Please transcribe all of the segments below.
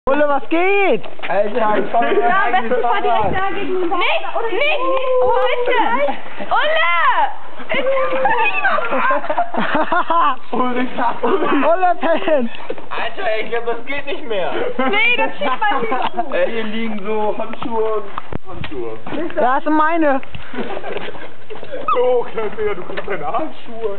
Ulle, was geht? Alter, ich fahr mir Ja, am besten fahr direkt da gegen den Baum. Nicht! Oh, bitte! Ulle! Ulle, Pen! Alter, ich glaube, das geht nicht mehr. Nee, das schiebt man nicht. Ey, hier liegen so Handschuhe und Handschuhe. Das sind meine. Oh, Kleinpeter, du kriegst deine Handschuhe.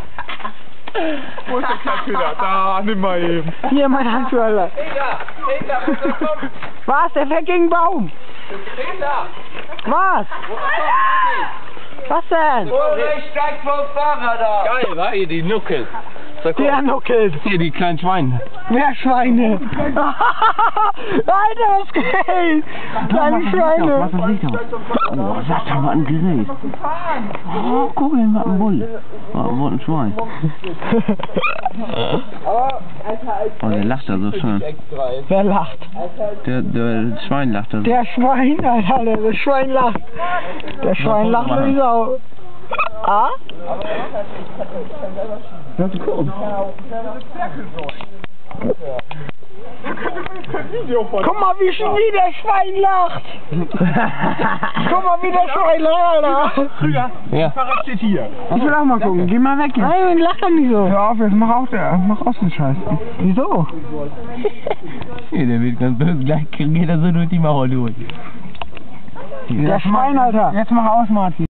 Wo ist der Kleinpeter? Da, nimm mal eben. Hier, meine Handschuhe, Alter. Peter, komm. Was? Der fährt gegen den Baum. Peter, Was? Was denn? ich steig vom Fahrrad ab. Geil, war ihr die Nuckel? Der nuckelt. Hier, die kleinen Schweine. Wer Schweine? Alter, was geht? Kleine Schweine. Oh, sag doch mal ein Gerät. Oh, guck mal, was ein Bull. Oh, ein Schwein. Oh, der lacht da so schön. Wer lacht? Der Schwein lacht da so. Der Schwein, Alter, der Schwein lacht. Der Schwein lacht wie Sau. Ah? Das ist cool. Guck mal, wie der Schwein lacht. Guck mal, wie der Schwein lacht, Alter. Ja. Fahrrad steht hier. Ich will auch mal gucken. Geh mal weg jetzt. Nein, lach doch nicht so. Hör auf, jetzt mach aus den Scheiß. Wieso? Hier, der wird ganz böse. Gleich geht er so durch die Mauer durch. Der Schwein, Alter. Jetzt mach aus, Martin.